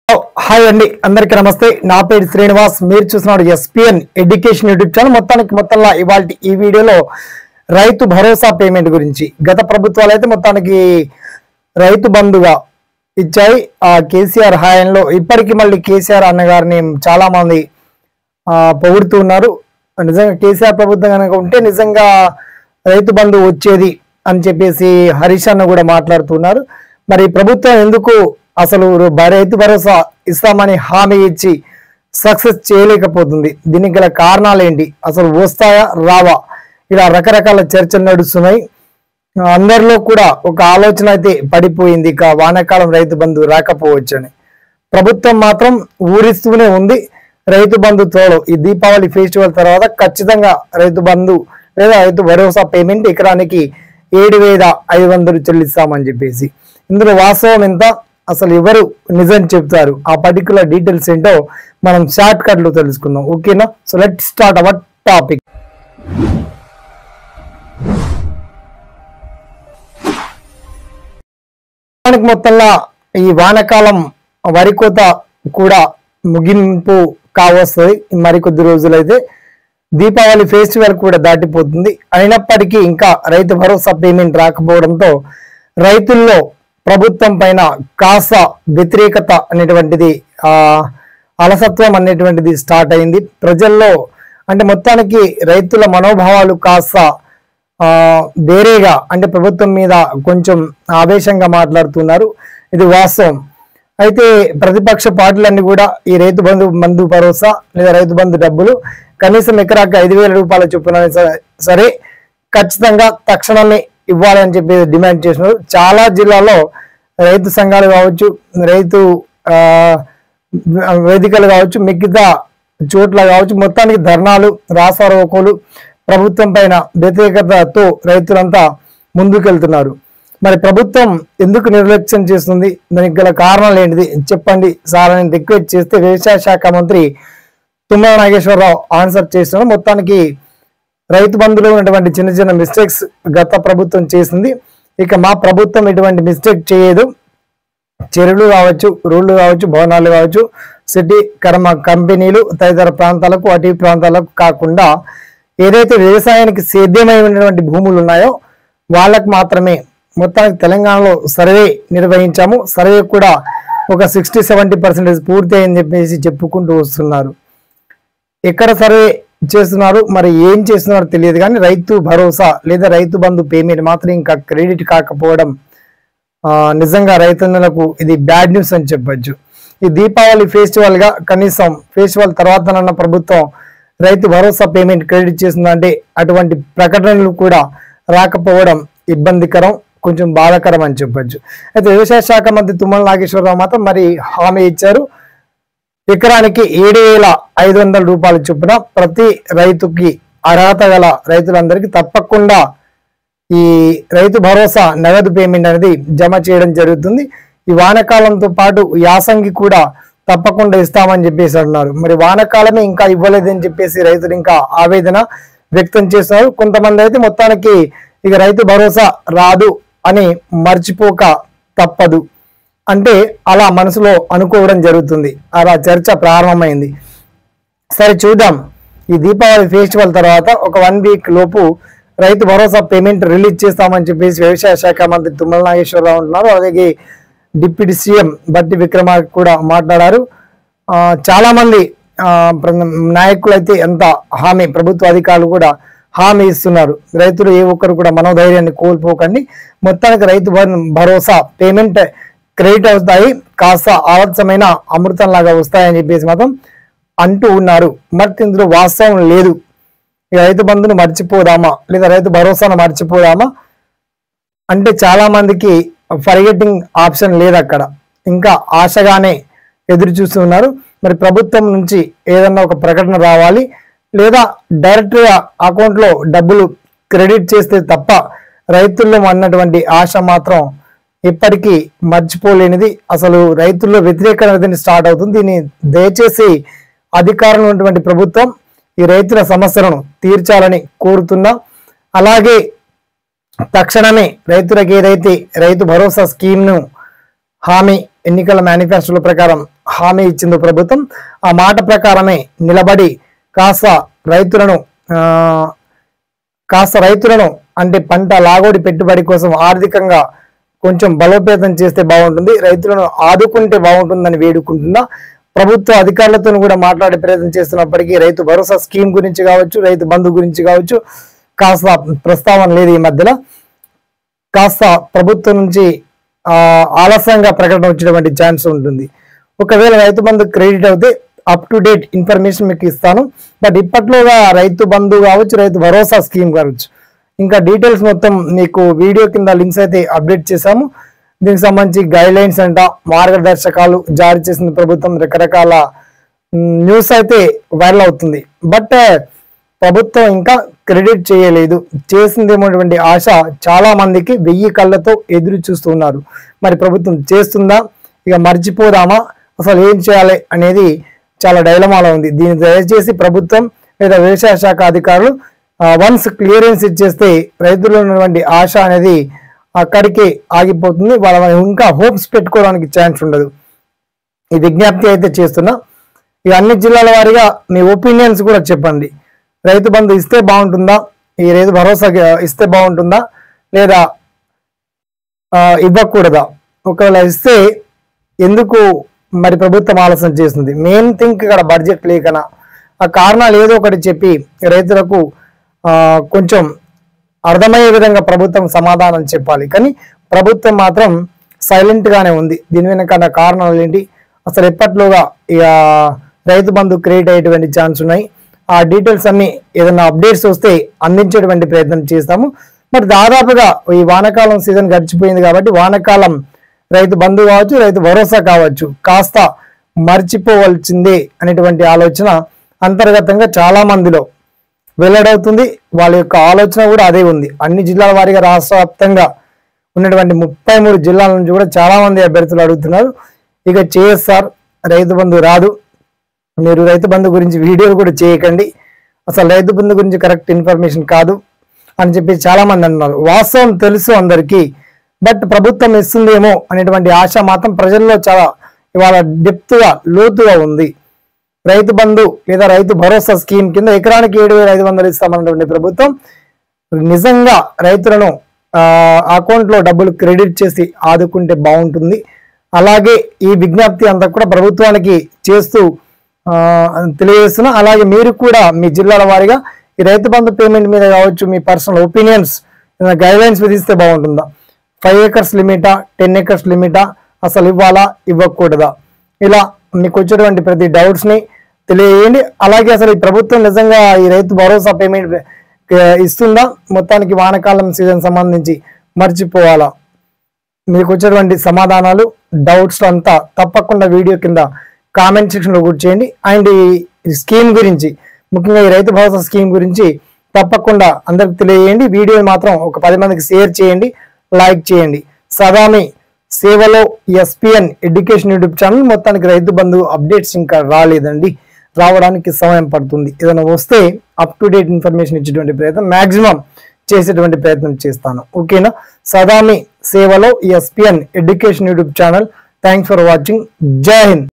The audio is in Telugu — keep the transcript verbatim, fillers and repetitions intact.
హాయ్ అండి, అందరికీ నమస్తే. నా పేరు శ్రీనివాస్. మీరు చూస్తున్నారు ఎస్పీఎన్ ఎడ్యుకేషన్ యూట్యూబ్ ఛానల్. మొత్తానికి మొత్తంలో ఇవాళ ఈ వీడియోలో రైతు భరోసా పేమెంట్ గురించి, గత ప్రభుత్వాలు అయితే మొత్తానికి రైతు బంధుగా ఇచ్చాయి ఆ కేసీఆర్ హయాంలో. ఇప్పటికీ మళ్ళీ కేసీఆర్ అన్నగారిని చాలా మంది పొగుడుతూ ఉన్నారు. నిజంగా కేసీఆర్ ప్రభుత్వం కనుక ఉంటే నిజంగా రైతు బంధు వచ్చేది అని చెప్పేసి హరీష్ అన్న కూడా మాట్లాడుతున్నారు. మరి ప్రభుత్వం ఎందుకు అసలు రైతు భరోసా ఇస్తామని హామీ ఇచ్చి సక్సెస్ చేయలేకపోతుంది? దీనికి గల కారణాలు ఏంటి? అసలు వస్తాయా రావా? ఇలా రకరకాల చర్చలు నడుస్తున్నాయి. అందరిలో కూడా ఒక ఆలోచన అయితే పడిపోయింది, ఇక వానాకాలం రైతు బంధు రాకపోవచ్చని. ప్రభుత్వం మాత్రం ఊరిస్తూనే ఉంది. రైతు బంధు త్వరలో ఈ దీపావళి ఫెస్టివల్ తర్వాత ఖచ్చితంగా రైతు బంధు లేదా రైతు భరోసా పేమెంట్ ఎకరానికి ఏడు వేల ఐదు వందలు చెల్లిస్తామని చెప్పేసి. ఇందులో వాస్తవం ఎంత, అసలు ఎవరు నిజం చెప్తారు, ఆ పర్టికులర్ డీటెయిల్స్ ఏంటో మనం షార్ట్ కట్ లో తెలుసుకుందాం. ఓకేనా? So let start our topic. మొత్తంలో ఈ వానాకాలం వరి కోత కూడా ముగింపు కావస్తుంది. మరికొద్ది రోజులైతే దీపావళి ఫెస్టివల్ కూడా దాటిపోతుంది. అయినప్పటికీ ఇంకా రైతు భరోసా పేమెంట్ రాకపోవడంతో రైతుల్లో ప్రభుత్వం పైన కాస్త వ్యతిరేకత అనేటువంటిది, ఆ అలసత్వం అనేటువంటిది స్టార్ట్ అయింది ప్రజల్లో. అంటే మొత్తానికి రైతుల మనోభావాలు కాస్త ఆ వేరేగా, అంటే ప్రభుత్వం మీద కొంచెం ఆవేశంగా మాట్లాడుతున్నారు. ఇది వాస్తవం. అయితే ప్రతిపక్ష పార్టీలన్నీ కూడా ఈ రైతు బంధు బంధు భరోసా లేదా రైతు బంధు డబ్బులు కనీసం ఎకరాకి ఐదు వేల రూపాయల చొప్పున సరే ఖచ్చితంగా తక్షణమే ఇవ్వాలని చెప్పి డిమాండ్ చేసినారు. చాలా జిల్లాలో రైతు సంఘాలు కావచ్చు, రైతు ఆ వేదికలు కావచ్చు, మిగతా చోట్ల కావచ్చు, మొత్తానికి ధర్నాలు, రాస్తారోకోలు, ప్రభుత్వం పైన వ్యతిరేకతతో రైతులంతా ముందుకెళ్తున్నారు. మరి ప్రభుత్వం ఎందుకు నిర్లక్ష్యం చేస్తుంది? దానికి గల కారణాలు ఏంటిది చెప్పండి సార్ అని రిక్వెస్ట్ చేస్తే వ్యవసాయ శాఖ మంత్రి తుమ్మల నాగేశ్వరరావు ఆన్సర్ చేస్తున్నారు. మొత్తానికి రైతు బంధులో ఉన్నటువంటి చిన్న చిన్న మిస్టేక్స్ గత ప్రభుత్వం చేసింది, ఇక మా ప్రభుత్వం ఎటువంటి మిస్టేక్ చేయదు. చెరువులు కావచ్చు, రోడ్లు కావచ్చు, భవనాలు కావచ్చు, సిటీ కర్మ కంపెనీలు తదితర ప్రాంతాలకు, అటవీ ప్రాంతాలకు కాకుండా ఏదైతే వ్యవసాయానికి సేద్యమై ఉన్నటువంటి భూములు ఉన్నాయో వాళ్ళకు మాత్రమే మొత్తానికి తెలంగాణలో సర్వే నిర్వహించాము. సర్వే కూడా ఒక సిక్స్టీ సెవెంటీ పర్సెంటేజ్ పూర్తి అయిందని చెప్పేసి చెప్పుకుంటూ వస్తున్నారు. ఎక్కడ సర్వే చేస్తున్నారు, మరి ఏం చేస్తున్నారో తెలియదు, కానీ రైతు భరోసా లేదా రైతు బంధు పేమెంట్ మాత్రం ఇంకా క్రెడిట్ కాకపోవడం ఆ నిజంగా రైతన్నలకు ఇది బ్యాడ్ న్యూస్ అని చెప్పొచ్చు. ఈ దీపావళి ఫెస్టివల్ గా కనీసం ఫెస్టివల్ తర్వాతనన్న ప్రభుత్వం రైతు భరోసా పేమెంట్ క్రెడిట్ చేస్తుందంటే అటువంటి ప్రకటనలు కూడా రాకపోవడం ఇబ్బందికరం, కొంచెం బాధాకరం అని చెప్పొచ్చు. అయితే వ్యవసాయ శాఖ మంత్రి తుమ్మల నాగేశ్వరరావు మాత్రం మరి హామీ ఇచ్చారు. ఎకరానికి ఏడు వేల ఐదు వందల రూపాయల చొప్పున ప్రతి రైతుకి, అర్హత గల రైతులందరికీ తప్పకుండా ఈ రైతు భరోసా నగదు పేమెంట్ అనేది జమ చేయడం జరుగుతుంది. ఈ వానాకాలంతో పాటు యాసంగి కూడా తప్పకుండా ఇస్తామని చెప్పేసి అన్నారు. మరి వానాకాలమే ఇంకా ఇవ్వలేదని చెప్పేసి రైతులు ఇంకా ఆవేదన వ్యక్తం చేస్తున్నారు. కొంతమంది అయితే మొత్తానికి ఇక రైతు భరోసా రాదు అని మర్చిపోక తప్పదు అంటే అలా మనసులో అనుకోవడం జరుగుతుంది. అలా చర్చ ప్రారంభమైంది. సరే చూద్దాం, ఈ దీపావళి ఫెస్టివల్ తర్వాత ఒక వన్ వీక్ లోపు రైతు భరోసా పేమెంట్ రిలీజ్ చేస్తామని చెప్పేసి వ్యవసాయ శాఖ మంత్రి తుమ్మల నాగేశ్వరరావు ఉంటున్నారు. అలాగే డిప్యూటీ సీఎం బట్టి విక్రమార్క కూడా మాట్లాడారు. చాలా మంది నాయకులు అయితే ఎంత హామీ, ప్రభుత్వ అధికారులు కూడా హామీ ఇస్తున్నారు. రైతులు ఏ ఒక్కరు కూడా మనోధైర్యాన్ని కోల్పోకండి, మొత్తానికి రైతు భరోసా పేమెంట్ క్రెడిట్ అవుతాయి, కాస్త ఆలస్యమైన అమృతం లాగా వస్తాయని చెప్పేసి మాత్రం అంటూ ఉన్నారు. మరి ఇందులో వాస్తవం లేదు. ఈ రైతు బంధును మర్చిపోదామా లేదా రైతు భరోసాను మర్చిపోదామా అంటే చాలా మందికి ఫర్గెటింగ్ ఆప్షన్ లేదు. అక్కడ ఇంకా ఆశగానే ఎదురు చూస్తున్నారు. మరి ప్రభుత్వం నుంచి ఏదన్నా ఒక ప్రకటన రావాలి, లేదా డైరెక్ట్గా అకౌంట్లో డబ్బులు క్రెడిట్ చేస్తే తప్ప రైతుల్లో అన్నటువంటి ఆశ మాత్రం ఇప్పటికీ మర్చిపోలేనిది. అసలు రైతుల్లో వ్యతిరేకత స్టార్ట్ అవుతుంది. దీన్ని దయచేసి అధికారంలో ఉన్నటువంటి ప్రభుత్వం ఈ రైతుల సమస్యలను తీర్చాలని కోరుతున్నా. అలాగే తక్షణమే రైతులకు ఏదైతే రైతు భరోసా స్కీమ్ ను హామీ ఎన్నికల మేనిఫెస్టోల ప్రకారం హామీ ఇచ్చిందో ప్రభుత్వం ఆ మాట ప్రకారమే నిలబడి కాస్త రైతులను కాస్త రైతులను అంటే పంట లాగోడి పెట్టుబడి కోసం ఆర్థికంగా కొంచెం బలోపేతం చేస్తే బాగుంటుంది, రైతులను ఆదుకుంటే బాగుంటుందని వేడుకుంటున్నా. ప్రభుత్వ అధికారులతో కూడా మాట్లాడే ప్రయత్నం చేస్తున్నప్పటికీ రైతు భరోసా స్కీమ్ గురించి కావచ్చు, రైతు బంధు గురించి కావచ్చు కాస్త ప్రస్తావన లేదు. ఈ మధ్యలో కాస్త ప్రభుత్వం నుంచి ఆ ఆలస్యంగా ప్రకటన వచ్చేటువంటి ఛాన్స్ ఉంటుంది. ఒకవేళ రైతు బంధు క్రెడిట్ అయితే అప్ టు డేట్ ఇన్ఫర్మేషన్ మీకు ఇస్తాను. బట్ ఇప్పట్లోగా రైతు బంధు కావచ్చు, రైతు భరోసా స్కీమ్ కావచ్చు, ఇంకా డీటెయిల్స్ మొత్తం మీకు వీడియో కింద లింక్స్ అయితే అప్డేట్ చేశాము. దీనికి సంబంధించి గైడ్ లైన్స్ అంట, మార్గదర్శకాలు జారీ చేసిన ప్రభుత్వం, రకరకాల న్యూస్ అయితే వైరల్ అవుతుంది. బట్ ప్రభుత్వం ఇంకా క్రెడిట్ చేయలేదు. చేసిందేమోటువంటి ఆశ చాలా మందికి వెయ్యి కళ్ళతో ఎదురు చూస్తున్నారు. మరి ప్రభుత్వం చేస్తుందా, ఇక మర్చిపోదామా, అసలు ఏం చేయాలి అనేది చాలా డైలమాలో ఉంది. దీన్ని దయచేసి ప్రభుత్వం లేదా వ్యవసాయ శాఖ అధికారులు వన్స్ క్లియరెన్స్ ఇచ్చేస్తే రైతుల్లో ఉన్నటువంటి ఆశ అనేది అక్కడికే ఆగిపోతుంది. వాళ్ళ ఇంకా హోప్స్ పెట్టుకోవడానికి ఛాన్స్ ఉండదు. ఈ విజ్ఞప్తి అయితే చేస్తున్నా. ఇక అన్ని జిల్లాల వారీగా మీ ఒపీనియన్స్ కూడా చెప్పండి. రైతు బంధు ఇస్తే బాగుంటుందా, ఈ రైతు భరోసా ఇస్తే బాగుంటుందా, లేదా ఇవ్వకూడదా, ఒకవేళ ఇస్తే ఎందుకు మరి ప్రభుత్వం ఆలస్యం చేస్తుంది? మెయిన్ థింక్ ఇక్కడ బడ్జెట్ లేకనా, ఆ కారణాలు ఏదో ఒకటి చెప్పి రైతులకు కొంచెం అర్థమయ్యే విధంగా ప్రభుత్వం సమాధానం చెప్పాలి. కానీ ప్రభుత్వం మాత్రం సైలెంట్ గానే ఉంది. దీని వెనక కారణాలు ఏంటి, అసలు ఎప్పట్లోగా ఇక రైతు బంధు క్రియేట్ అయ్యేటువంటి ఛాన్స్ ఉన్నాయి, ఆ డీటెయిల్స్ అన్ని ఏదైనా అప్డేట్స్ వస్తే అందించేటువంటి ప్రయత్నం చేస్తాము. మరి దాదాపుగా ఈ వానాకాలం సీజన్ గడిచిపోయింది కాబట్టి వానాకాలం రైతు బంధు కావచ్చు, రైతు భరోసా కావచ్చు కాస్త మర్చిపోవలసిందే అనేటువంటి ఆలోచన అంతర్గతంగా చాలా మందిలో వెల్లడవుతుంది. వాళ్ళ యొక్క ఆలోచన కూడా అదే ఉంది. అన్ని జిల్లాల వారీగా రాష్ట్ర వ్యాప్తంగా ఉన్నటువంటి ముప్పై మూడు జిల్లాల నుంచి కూడా చాలా మంది అభ్యర్థులు అడుగుతున్నారు. ఇక చేస్తారు రైతు బంధు రాదు, మీరు రైతు బంధు గురించి వీడియోలు కూడా చేయకండి, అసలు రైతు బంధు గురించి కరెక్ట్ ఇన్ఫర్మేషన్ కాదు అని చెప్పి చాలా మంది అన్నారు. వాస్తవం తెలుసు అందరికీ, బట్ ప్రభుత్వం ఇస్తుందేమో అనేటువంటి ఆశ మాత్రం ప్రజల్లో చాలా ఇవాళ డెప్త్గా లోతుగా ఉంది. రైతు బంధు లేదా రైతు భరోసా స్కీమ్ కింద ఎకరానికి ఏడు వేల ఐదు వందలు ఇస్తామన్నటువంటి ప్రభుత్వం నిజంగా రైతులను అకౌంట్ లో డబ్బులు క్రెడిట్ చేసి ఆదుకుంటే బాగుంటుంది. అలాగే ఈ విజ్ఞప్తి అంతా కూడా ప్రభుత్వానికి చేస్తూ తెలియజేస్తున్నా. అలాగే మీరు కూడా మీ జిల్లాల వారీగా ఈ రైతు బంధు పేమెంట్ మీద కావచ్చు మీ పర్సనల్ ఒపీనియన్స్ గైడ్ లైన్స్ విధిస్తే బాగుంటుందా, ఫైవ్ ఏకర్స్ లిమిటా, టెన్ ఏకర్స్ లిమిటా, అసలు ఇవ్వాలా ఇవ్వకూడదా, ఇలా మీకు వచ్చేటువంటి ప్రతి డౌట్స్ ని తెలియజేయండి. అలాగే అసలు ఈ ప్రభుత్వం నిజంగా ఈ రైతు భరోసా పేమెంట్ ఇస్తుందా, మొత్తానికి వానాకాలం సీజన్ సంబంధించి మర్చిపోవాలా, మీకు వచ్చేటువంటి సమాధానాలు డౌట్స్ అంతా తప్పకుండా వీడియో కింద కామెంట్ సెక్షన్ లో కూడా చేయండి. అండ్ ఈ స్కీమ్ గురించి ముఖ్యంగా ఈ రైతు భరోసా స్కీమ్ గురించి తప్పకుండా అందరికి తెలియజేయండి. వీడియో మాత్రం ఒక పది మందికి షేర్ చేయండి, లైక్ చేయండి. సదామి సేవలో ఎస్పిఎన్ ఎడ్యుకేషన్ యూట్యూబ్ ఛానల్ మొత్తానికి రైతు బంధు అప్డేట్స్ ఇంకా రాలేదండి, రావడానికి సమయం పడుతుంది. ఏదైనా వస్తే అప్ టు డేట్ ఇన్ఫర్మేషన్ ఇచ్చేటువంటి ప్రయత్నం మాక్సిమం చేసేటువంటి ప్రయత్నం చేస్తాను. ఓకేనా? సదామి సేవలో SPN education YouTube channel. Thanks for watching. Jai Hind.